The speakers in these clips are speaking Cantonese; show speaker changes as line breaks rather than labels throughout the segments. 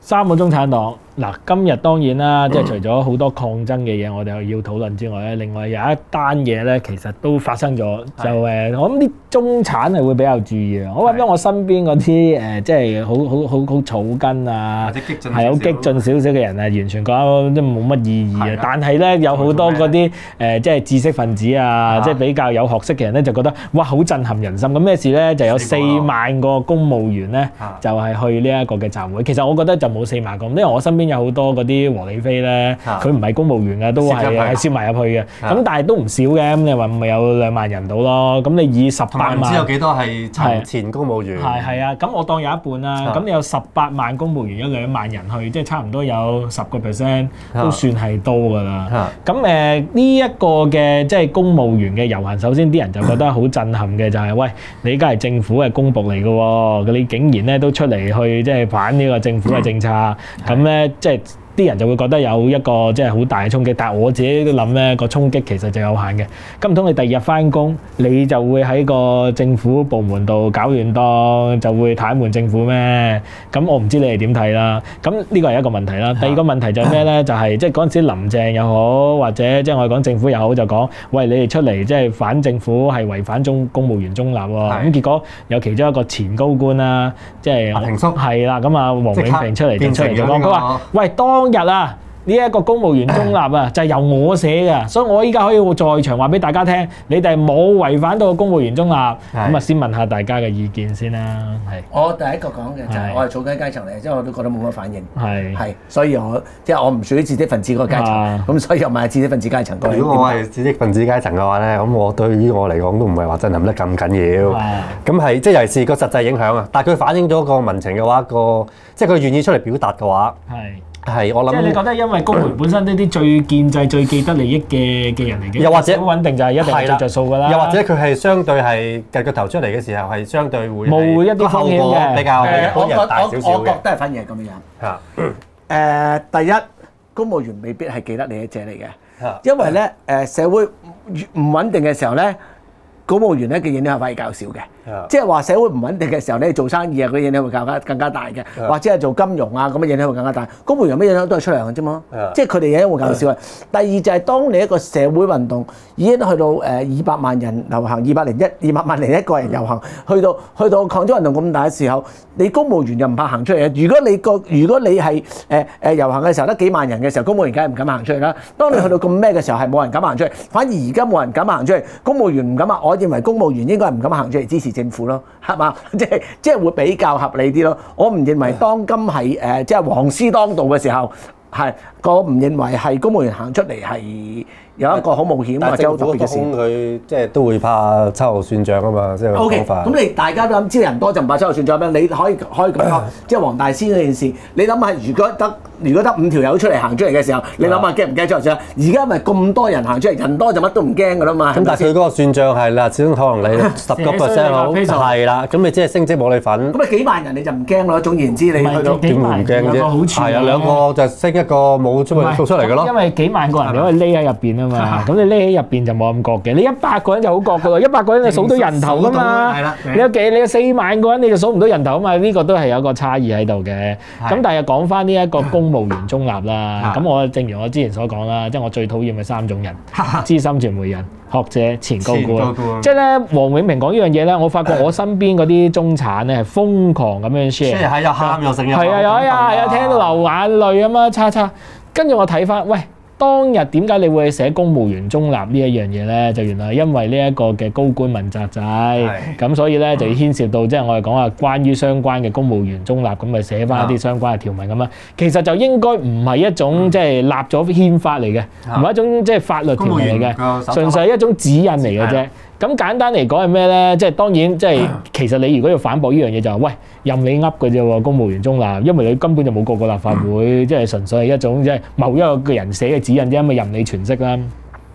三個中產黨嗱，今日當然啦，即係除咗好多抗爭嘅嘢，我哋要討論之外咧，另外有一單嘢咧，其實都發生咗，就我諗啲中產係會比較注意啊。我諗我身邊嗰啲即係好草根啊，係好激進少少嘅人啊，完全覺得都冇乜意義啊。但係咧有好多嗰啲即係知識分子啊，即係比較有學識嘅人咧，就覺得哇好震撼人心。咁咩事咧？就有4萬個公務員咧，就係去呢一個嘅集會。其實我覺得就冇4萬個，因為我身邊有好多嗰啲和理非咧，佢唔係公務員嘅，都係攝埋入去嘅。咁但係都唔少嘅，咁你話咪有2萬人到咯？咁你以18萬，
唔知有幾多係前公務員？
係啊，咁我當有一半啦。咁你有18萬公務員，有2萬人去，即係差唔多有10%，都算係多㗎啦。咁呢一個嘅即係公務員嘅遊行，首先啲人就覺得好震撼嘅，就係喂，你而家係政府嘅公僕嚟嘅喎，你竟然咧都出嚟去即係反呢個政府嘅政策。咁咧，即係啲人就會覺得有一個即係好大嘅衝擊，但係我自己都諗咧個衝擊其實就有限嘅。咁唔通你第二日翻工，你就會喺個政府部門度搞亂檔，就會癱瘓政府咩？咁我唔知你哋點睇啦。咁呢個係一個問題啦。第二個問題就係咩咧？就係即係嗰陣時林鄭又好，或者即係我哋講政府又好，就講喂，你哋出嚟即係反政府係違反公務員中立喎。咁結果有其中一個前高官啦，即係
平叔
係啦，咁啊黃永平出嚟就講，佢話喂當日啊！呢一個公務員中立啊，就係由我寫嘅，所以我依家可以在場話俾大家聽，你哋冇違反到公務員中立。咁啊，先問下大家嘅意見先啦。係。
我第一個講嘅就係我係草根階層嚟，即係我都覺得冇乜反應。
係。
所以我即係我唔屬於知識分子嗰個階層，咁所以又唔係知識分子階層。
如果我係知識分子階層嘅話咧，咁我對於我嚟講都唔係話震撼得咁緊要。咁係即係尤其是個實際影響啊，但係佢反映咗個民情嘅話，即係佢願意出嚟表達嘅話。係，我諗。即係你覺
得因為公務員本身呢啲最建制、最既得利益嘅人嚟嘅，
又或者
好穩定就係一定係着數㗎啦。
又或者佢係相對係計個頭出嚟嘅時候係相對會
冒一啲風險嘅，
比較本人大少少嘅。
我覺得係反而係咁樣。第一，公務員未必係既得利益者嚟嘅，因為咧社會唔穩定嘅時候咧，公務員咧嘅影響反而較少嘅。即係話社會唔穩定嘅時候咧，做生意啊嗰啲影響會更加大嘅，或者係做金融啊咁嘅影響會更加大。公務員咩影響都係出糧嘅啫嘛，即係佢哋影響會較少嘅。第二就係當你一個社會運動已經去到200萬人遊行，200萬零一個人遊行，去到抗爭運動咁大嘅時候，你公務員又唔怕行出嚟嘅。如果你係遊行嘅時候得幾萬人嘅時候，公務員梗係唔敢行出嚟啦。當你去到咁咩嘅時候，係冇人敢行出嚟，反而而家冇人敢行出嚟，公務員唔敢啊。我認為公務員應該係唔敢行出嚟支持政府咯，係嘛？即係會比較合理啲咯。我唔認為當今係即係黃絲當道嘅時候，我唔認為係公務員行出嚟係有一個好冒險或者好特別嘅事。
佢即係都會怕秋後算賬啊嘛，即係講法。
咁你大家都諗，知人多就唔怕秋後算賬咩？你可以咁講，即係黃大仙嗰件事，你諗下，如果得5條友出嚟行出嚟嘅時候，你諗下驚唔驚秋後算賬？而家咪咁多人行出嚟，人多就乜都唔驚噶啦嘛。
咁但係佢嗰個算賬係啦，始終可能你10%好，係啦，咁你即係升職冇你份。
咁你幾萬人你就唔驚咯？總言之，你去到
點會唔驚啫？係啊，兩個就升一個冇出嚟嘅咯。
因為幾萬個人你可以匿喺入邊啊嘛，咁你匿喺入邊就冇咁覺嘅。你100個人就好覺噶咯，100個人你數到人頭噶嘛。你有4萬個人你就數唔到人頭啊嘛，呢個都係有一個差異喺度嘅。咁但係講翻呢一個公務員中立啦，咁我正如我之前所講啦，即係我最討厭嘅3種人：資深傳媒人、學者、前高官。即係咧，黃永平講呢樣嘢咧，我發覺我身邊嗰啲中產咧係瘋狂咁樣 share，
係又喊又成日，
係啊，有聽到流眼淚咁啊，叉。跟住我睇翻，喂，當日點解你會寫公務員中立呢一樣嘢咧？就原來因為呢一個嘅高官問責制，咁所以咧就要牽涉到即係我哋講話關於相關嘅公務員中立，咁咪寫翻一啲相關嘅條文咁啊。其實就應該唔係一種即係立咗憲法嚟嘅，唔係一種即係法律條文嚟嘅，純粹係一種指引嚟嘅啫。咁簡單嚟講係咩咧？即係當然，即係其實你如果要反駁呢樣嘢就係，喂，任你噏嘅啫喎，公務員中立，因為你根本就冇過立法會，即係純粹係一種即係某一個人寫嘅指引啫，咁咪任你詮釋啦。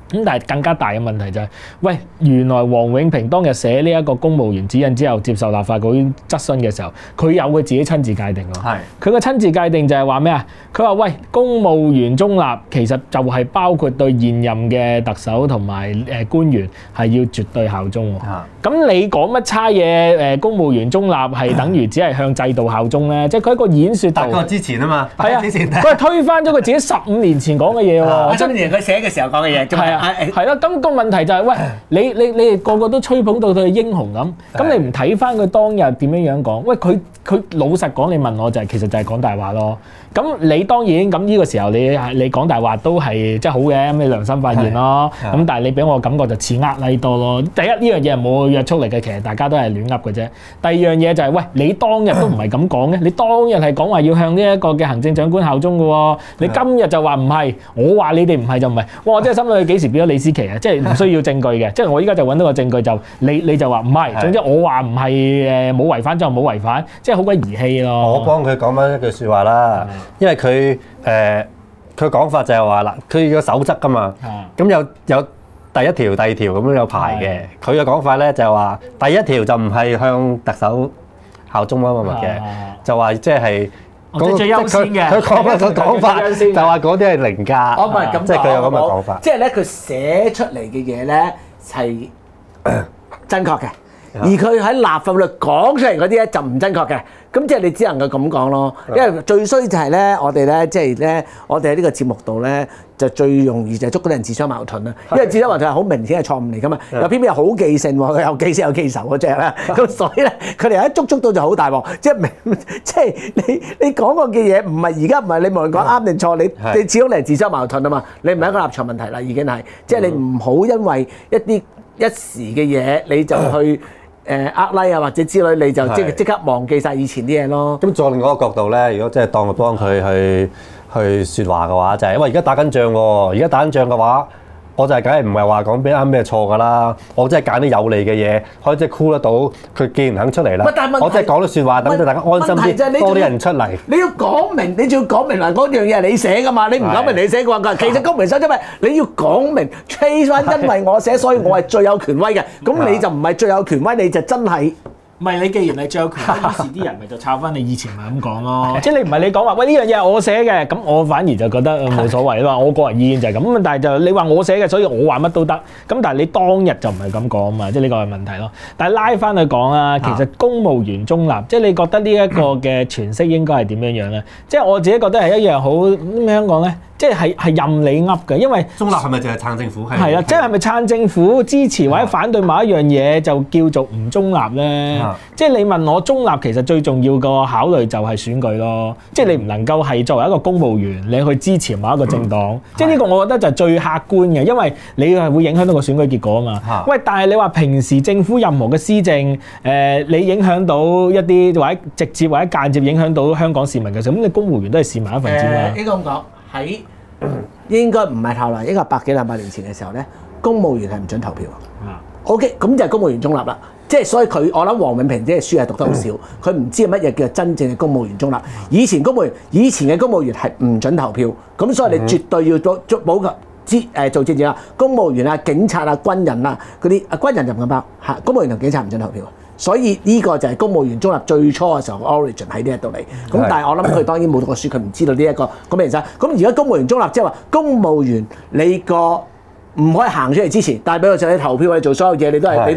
咁但係更加大嘅問題就係，喂，原來黃永平當日寫呢一個公務員指引之後，接受立法會質詢嘅時候，佢有佢自己親自界定喎。佢個親自界定就係話咩啊？佢話喂，公務員中立其實就係包括對現任嘅特首同埋官員係要絕對效忠喎。咁你講乜差嘢？公務員中立係等於只係向制度效忠咧？即係佢一個演説
大過之前啊嘛。
係啊，佢係推翻咗佢自己15年前講嘅嘢喎。
15年佢寫嘅時候講嘅嘢。
係啊，係咯。咁個問題就係，喂，你哋個個都吹捧到佢係英雄咁，咁你唔睇翻佢當日點樣講？喂，佢老實講，你問我就係其實就係講大話咯。咁你當然咁呢個時候你講大話都係即係好嘅，咁你良心發現咯。咁但係你俾我感覺就似呃你多咯。第一呢樣嘢係冇約束力嘅，其實大家都係亂噏嘅啫。第二樣嘢就係，喂，你當日都唔係咁講嘅，你當日係講話要向呢一個嘅行政長官效忠嘅喎。你今日就話唔係，我話你哋唔係就唔係。哇！我真係心諗你幾時變咗李司棋啊？即係唔需要證據嘅，即係我依家就揾到個證據就你就話唔係。總之我話唔係冇違反就冇違反，即係好鬼兒戲咯。
我幫佢講翻一句説話啦，因為佢講法就係話啦，佢個守則㗎嘛，咁有第一條、第二條咁樣有排嘅。佢嘅講法咧就係話，第一條就唔係向特首效忠乜乜嘅，就話即係
最優先嘅。
佢講翻個講法就話嗰啲係凌駕。
我唔係咁講，
即係佢有咁嘅講法。
即係咧，佢寫出嚟嘅嘢咧係真確嘅。而佢喺立法會講出嚟嗰啲咧就唔真確嘅，咁即係你只能夠咁講咯。因為最衰就係咧，我哋咧即係咧，我哋喺呢個節目度咧就最容易就係捉嗰啲人自相矛盾啦。因為自相矛盾係好明顯係錯誤嚟噶嘛，又偏偏係好記性喎，有記性有記仇嗰隻啦。咁所以咧，佢哋一捉到就好大鑊，即係你講過嘅嘢唔係而家唔係你無論講啱定錯，你始終你係自相矛盾啊嘛。你唔係一個立場問題啦，已經係即係你唔好因為一時嘅嘢你就去。like 啊或者之類，你就即刻忘記晒以前啲嘢咯。
咁再另外一個角度咧，如果真係當我幫佢去説話嘅話，就係因為而家打緊仗喎。而家打緊仗嘅話，我就係梗係唔係話講邊啱咩錯㗎啦。我真係揀啲有利嘅嘢，可以即係箍得到佢。既然肯出嚟啦，我真係講啲説話，等大家安心啲，多啲人出嚟。
你要講明，你仲要講明嗱，嗰樣嘢係你寫㗎嘛？你唔講明你寫嘅話，其實公民守則咪你要講明 trace 翻，因為我寫，所以我係最有權威嘅。咁你就唔係最有權威，你就真係。
唔係你既然係最有權威，於是啲人咪就抄翻你以前咪咁講咯。即係你唔係你講話，喂，呢樣嘢係我寫嘅，咁我反而就覺得冇所謂啦。我個人意見就係咁，但係就你話我寫嘅，所以我話乜都得。咁但係你當日就唔係咁講啊嘛，即係呢個係問題咯。但係拉翻去講啊，其實公務員中立，即係你覺得呢一個嘅詮釋應該係點樣樣咧？即係我自己覺得係一樣好點樣講咧？即係任你噏嘅，因為
中立係咪就係撐政府？
係啊，即係咪撐政府支持或者反對某一樣嘢就叫做唔中立咧？即係你問我中立，其實最重要個考慮就係選舉咯。即係你唔能夠係作為一個公務員，你去支持某一個政黨。即係呢個我覺得就係最客觀嘅，因為你係會影響到個選舉結果啊嘛。喂，但係你話平時政府任何嘅施政，你影響到一啲或者直接或者間接影響到香港市民嘅時候，咁你公務員都係市民一份子啦。
應該咁講。喺應該唔係後來，應該係100年前嘅時候咧，公務員係唔準投票。OK， 咁就係公務員中立啦。即係所以我諗黃永平即係書係讀得好少，佢唔知乜嘢叫真正嘅公務員中立。以前嘅公務員係唔準投票，咁所以你絕對要保做政治啦。公務員啊、警察啊、軍人啊嗰啲軍人就唔敢包嚇，公務員同警察唔準投票。所以呢個就係公務員中立最初嘅時候 origin 喺呢一度嚟。咁但係我諗佢當然冇讀過書，佢唔知道呢一個咁嘅原則。咁而家公務員中立即係話公務員你個唔可以行出嚟支持，但係俾我就你投票，你做所有嘢，你都係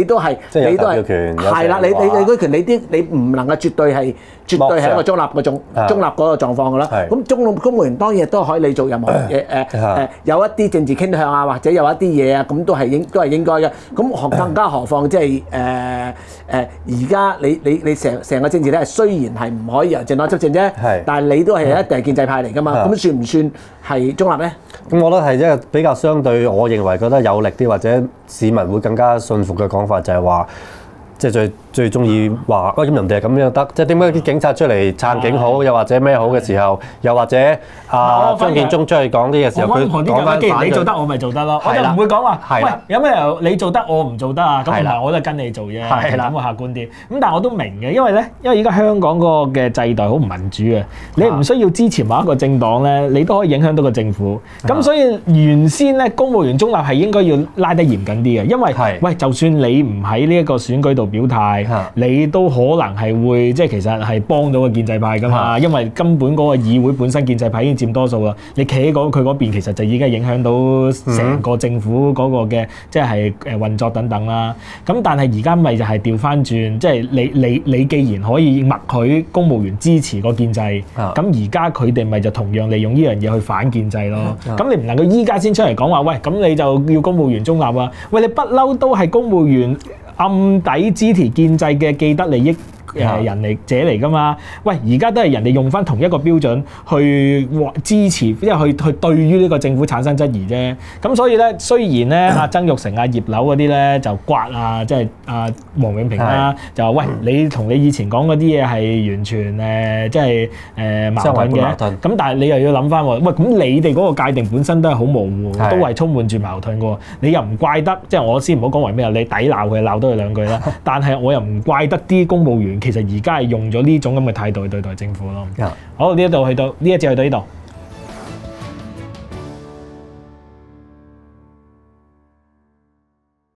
係啦，你嗰權你唔能夠絕對係一個中立嗰種中立嗰個狀況㗎啦。咁公務員當然都可以你做任何嘢有一啲政治傾向啊，或者有一啲嘢啊，咁都係應該嘅。咁更加何況即係而家你成個政治咧，雖然係唔可以由政黨執政啫，但係你都係一定係建制派嚟㗎嘛。咁算唔算係中立咧？
咁我覺得係一個比較相對，我認為覺得有力啲或者市民會更加信服嘅講法，就係話，即係最中意話，咁人哋係咁樣得，即係點解啲警察出嚟撐警好，又或者咩好嘅時候，又或者張建宗出去講啲嘅時候，佢講翻
既然你做得，我咪做得咯，我就唔會講話，喂，有咩理由你做得我唔做得啊？咁唔係我都係跟你做啫，咁我客觀啲。咁但係我都明嘅，因為而家香港嗰個嘅制度好唔民主嘅，你唔需要支持某一個政黨咧，你都可以影響到個政府。咁所以原先咧，公務員中立係應該要拉得嚴謹啲嘅，因為喂，就算你唔喺呢一個選舉度表態，你都可能係會即係其實係幫到個建制派噶嘛，因為根本嗰個議會本身建制派已經佔多數啦，你企喺佢嗰邊，其實就已經影響到成個政府嗰個嘅即係運作等等啦。咁但係而家咪就係調翻轉，即係你既然可以默許公務員支持個建制，咁而家佢哋咪就同樣利用呢樣嘢去反建制咯。咁你唔能夠依家先出嚟講話，喂，咁你就要公務員中立啊？喂，你不嬲都係公務員暗底支持建制嘅既得利益人嚟者嚟㗎嘛？喂，而家都係人哋用返同一個標準去支持，即係去對於呢個政府產生質疑啫。咁所以咧，雖然咧阿曾鈺成、阿葉劉嗰啲咧就刮啊，即係阿黃永平啦，就話喂，你同你以前講嗰啲嘢係完全即係矛盾嘅。咁但係你又要諗返喎，喂，咁你哋嗰個界定本身都係好模糊，都係充滿住矛盾嘅。你又唔怪得，即係我先唔好講為咩啊，你抵鬧佢，鬧多佢兩句啦。但係我又唔怪得啲公務員。其實而家係用咗呢種咁嘅態度去對待政府咯。好，呢一度去到呢一節去到呢度。